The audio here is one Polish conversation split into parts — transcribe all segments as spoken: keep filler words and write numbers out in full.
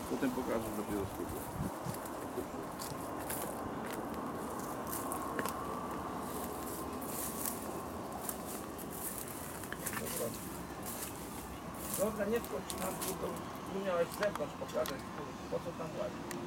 Potem pokażę dopiero spróbuję. Dobra, nie wchodź na dół, to tu miałeś z zewnątrz pokazać, po co tam łazić.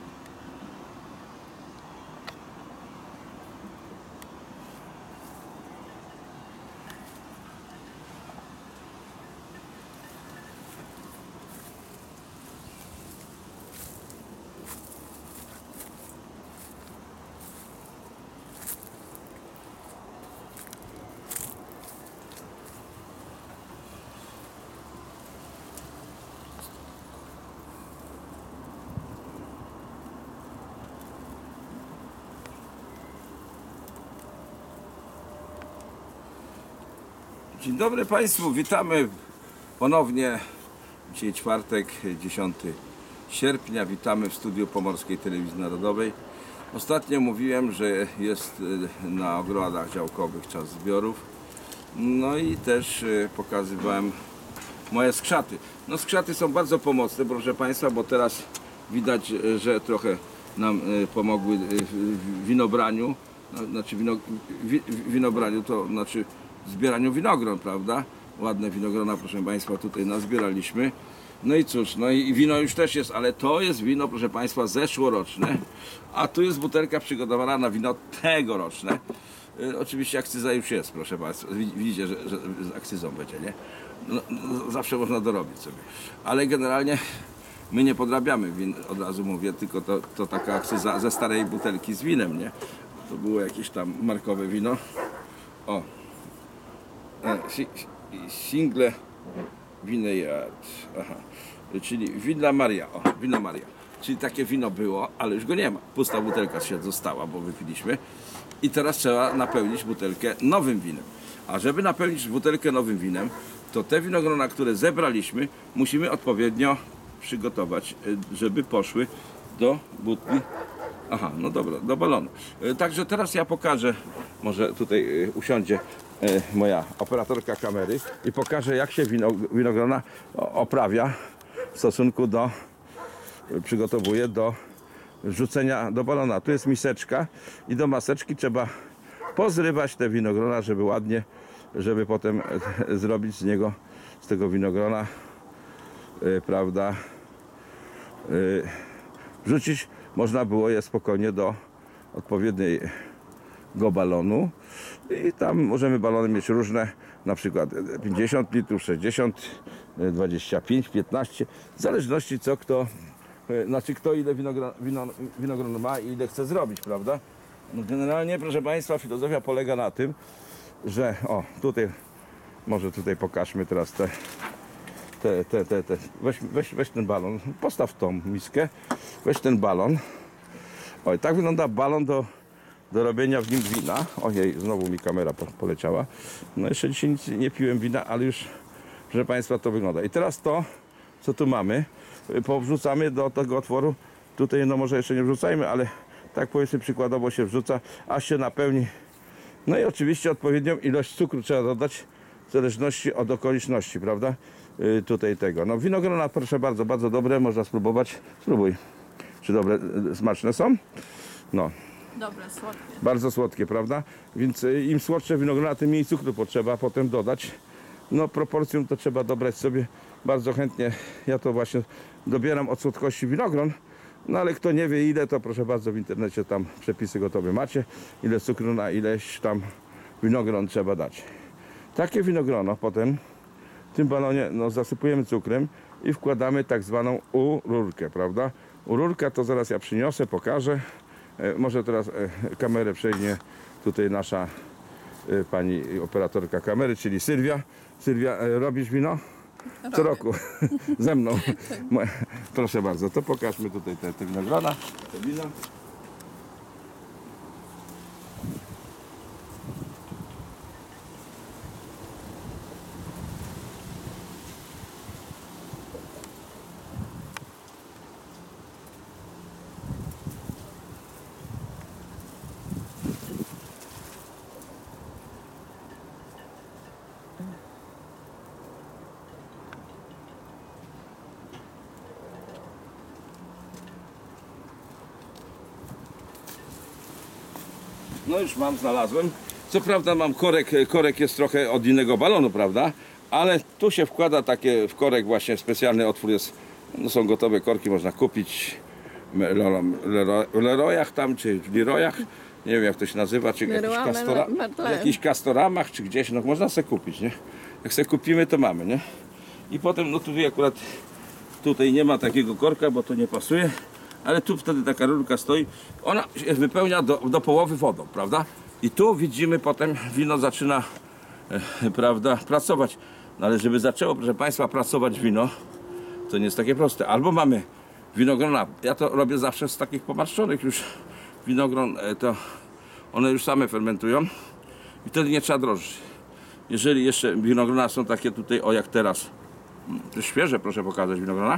Dzień dobry Państwu, witamy ponownie. Dzisiaj czwartek, dziesiątego sierpnia. Witamy w studiu Pomorskiej Telewizji Narodowej. Ostatnio mówiłem, że jest na ogrodach działkowych czas zbiorów. No i też pokazywałem moje skrzaty. No skrzaty są bardzo pomocne, proszę Państwa, bo teraz widać, że trochę nam pomogły w winobraniu. Znaczy wino, winobraniu to znaczy zbieraniu winogron, prawda? Ładne winogrona, proszę Państwa, tutaj nazbieraliśmy. No i cóż, no i wino już też jest, ale to jest wino, proszę Państwa, zeszłoroczne, a tu jest butelka przygotowana na wino tegoroczne. Yy, oczywiście akcyza już jest, proszę Państwa. Widzicie, że, że z akcyzą będzie, nie? No, no, zawsze można dorobić sobie. Ale generalnie my nie podrabiamy win, od razu mówię, tylko to, to taka akcyza ze starej butelki z winem, nie? To było jakieś tam markowe wino. O. Single Vineyard, aha, czyli Villa Maria, o, Villa Maria, czyli takie wino było, ale już go nie ma, pusta butelka się została, bo wypiliśmy i teraz trzeba napełnić butelkę nowym winem, a żeby napełnić butelkę nowym winem, to te winogrona, które zebraliśmy, musimy odpowiednio przygotować, żeby poszły do butli. Aha, no dobra, do balonu. Także teraz ja pokażę, może tutaj usiądzie moja operatorka kamery i pokażę, jak się wino, winogrona oprawia w stosunku do, przygotowuje do wrzucenia do balona. Tu jest miseczka i do maseczki trzeba pozrywać te winogrona, żeby ładnie, żeby potem zrobić z niego, z tego winogrona, prawda, wrzucić można było je spokojnie do odpowiedniego balonu i tam możemy balony mieć różne, na przykład pięćdziesiąt litrów, sześćdziesiąt, dwadzieścia pięć, piętnaście, w zależności co kto, znaczy kto ile winogron, wino, winogron ma i ile chce zrobić, prawda? No generalnie, proszę Państwa, filozofia polega na tym, że o, tutaj, może tutaj pokażmy teraz te Te, te, te, te. Weź, weź, weź ten balon, postaw tą miskę, weź ten balon. Oj, tak wygląda balon do, do robienia w nim wina. Ojej, znowu mi kamera po, poleciała. No jeszcze dzisiaj nic nie piłem wina, ale już, proszę Państwa, to wygląda. I teraz to, co tu mamy, powrzucamy do tego otworu. Tutaj no może jeszcze nie wrzucajmy, ale tak powiedzmy przykładowo się wrzuca, aż się napełni. No i oczywiście odpowiednią ilość cukru trzeba dodać w zależności od okoliczności, prawda? Yy, tutaj tego. No winogrona, proszę bardzo, bardzo dobre, można spróbować. Spróbuj. Czy dobre, smaczne są? No. Dobre, słodkie. Bardzo słodkie, prawda? Więc yy, im słodsze winogrona, tym mniej cukru potrzeba potem dodać. No proporcją to trzeba dobrać sobie bardzo chętnie. Ja to właśnie dobieram od słodkości winogron. No ale kto nie wie ile, to proszę bardzo w internecie tam przepisy gotowe macie. Ile cukru na ileś tam winogron trzeba dać. Takie winogrono potem w tym balonie no, zasypujemy cukrem i wkładamy tak zwaną ururkę, prawda? Ururka to zaraz ja przyniosę, pokażę. E, może teraz e, kamerę przejmie tutaj nasza e, pani operatorka kamery, czyli Sylwia. Sylwia, e, robisz wino? Co roku. Ze mną. Proszę bardzo, to pokażmy tutaj te, te winogrona, te wino. No już mam, znalazłem. Co prawda mam korek, korek jest trochę od innego balonu, prawda? Ale tu się wkłada takie, w korek właśnie specjalny otwór jest, no są gotowe korki, można kupić w Leroyach tam, czy w Leroyach, nie wiem jak to się nazywa, czy jakiś kastora, w jakichś Castoramach, czy gdzieś, no można sobie kupić, nie? Jak sobie kupimy, to mamy, nie? I potem, no tutaj akurat, tutaj nie ma takiego korka, bo to nie pasuje, ale tu wtedy taka rurka stoi, ona się wypełnia do, do połowy wodą, prawda? I tu widzimy potem, wino zaczyna, e, prawda, pracować. No ale żeby zaczęło, proszę Państwa, pracować wino, to nie jest takie proste. Albo mamy winogrona, ja to robię zawsze z takich pomarszczonych już winogron, e, to one już same fermentują i wtedy nie trzeba drożdży. Jeżeli jeszcze winogrona są takie tutaj, o jak teraz, to świeże, proszę pokazać winogrona,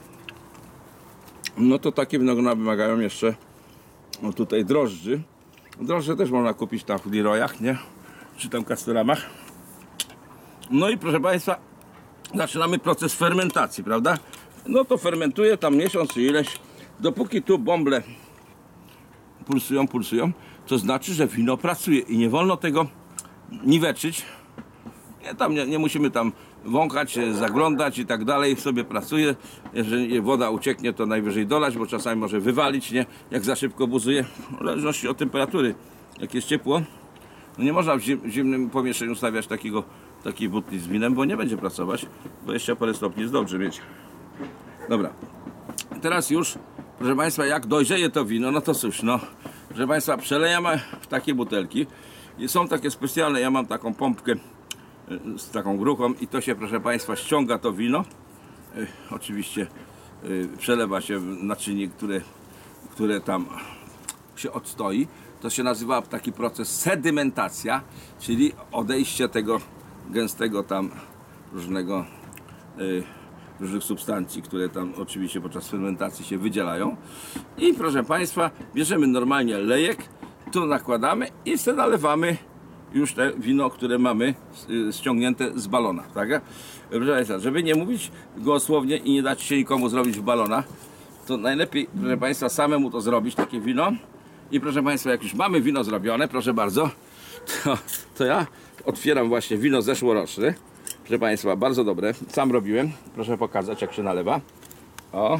no to takie winogrona wymagają jeszcze no tutaj drożdży. Drożdże też można kupić tam w Leroyach, nie? Czy tam Castoramach. No i proszę Państwa, zaczynamy proces fermentacji, prawda? No to fermentuje tam miesiąc czy ileś. Dopóki tu bąble pulsują, pulsują, to znaczy, że wino pracuje i nie wolno tego niweczyć. Nie, tam nie, nie musimy tam wąchać, zaglądać i tak dalej, sobie pracuje. Jeżeli woda ucieknie, to najwyżej dolać, bo czasami może wywalić, nie? Jak za szybko buzuje, w zależności od temperatury. Jak jest ciepło, no nie można w zim, zimnym pomieszczeniu stawiać takiego, takiej butli z winem, bo nie będzie pracować. dwadzieścia parę stopni jest dobrze mieć. Dobra, teraz już, proszę Państwa, jak dojrzeje to wino, no to cóż, no, proszę Państwa, przelejamy w takie butelki. I są takie specjalne, ja mam taką pompkę z taką gruchą i to się, proszę Państwa, ściąga to wino. Yy, oczywiście yy, przelewa się w naczynie, które, które tam się odstoi. To się nazywa taki proces sedymentacja, czyli odejście tego gęstego tam różnego yy, różnych substancji, które tam oczywiście podczas fermentacji się wydzielają. I proszę Państwa, bierzemy normalnie lejek, tu nakładamy i wtedy nalewamy już te wino, które mamy ściągnięte z balona, tak? Proszę Państwa, żeby nie mówić gołosłownie i nie dać się nikomu zrobić w balona, to najlepiej, proszę Państwa, samemu to zrobić, takie wino. I proszę Państwa, jak już mamy wino zrobione, proszę bardzo, to, to ja otwieram właśnie wino zeszłoroczne. Proszę Państwa, bardzo dobre, sam robiłem. Proszę pokazać, jak się nalewa. O.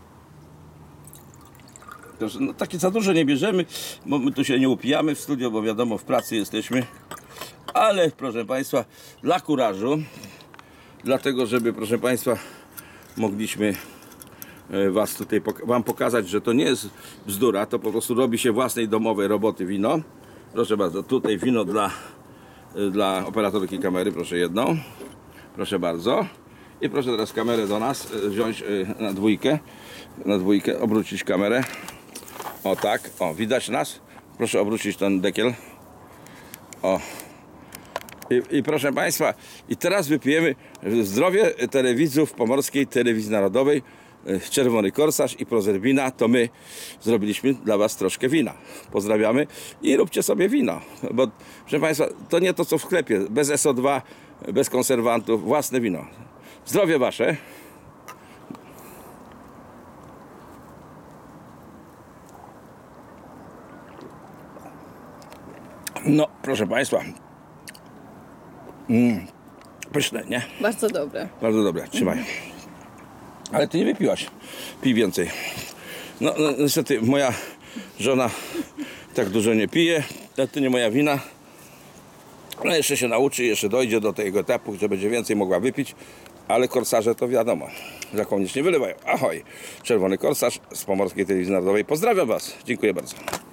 No, takie za dużo nie bierzemy, bo my tu się nie upijamy w studio, bo wiadomo, w pracy jesteśmy. Ale proszę Państwa, dla kurażu, dlatego żeby, proszę Państwa, mogliśmy Was tutaj Wam pokazać, że to nie jest bzdura, to po prostu robi się własnej domowej roboty wino. Proszę bardzo, tutaj wino dla, dla operatorki kamery, proszę jedną. Proszę bardzo. I proszę teraz kamerę do nas wziąć na dwójkę, na dwójkę, obrócić kamerę. O tak, o, widać nas? Proszę obrócić ten dekiel. O. I, I proszę Państwa, i teraz wypijemy zdrowie telewidzów Pomorskiej Telewizji Narodowej, Czerwony Korsarz i Prozerbina, to my zrobiliśmy dla Was troszkę wina. Pozdrawiamy i róbcie sobie wino, bo proszę Państwa, to nie to co w sklepie, bez S O dwa, bez konserwantów, własne wino. Zdrowie Wasze. No, proszę Państwa, mm, pyszne, nie? Bardzo dobre. Bardzo dobre, trzymaj. Ale Ty nie wypiłaś, pij więcej. No, no niestety moja żona tak dużo nie pije, to nie moja wina. No jeszcze się nauczy, jeszcze dojdzie do tego etapu, że będzie więcej mogła wypić, ale korsarze to wiadomo, że koniecznie wylewają. Ahoj, Czerwony Korsarz z Pomorskiej Telewizji Narodowej. Pozdrawiam Was, dziękuję bardzo.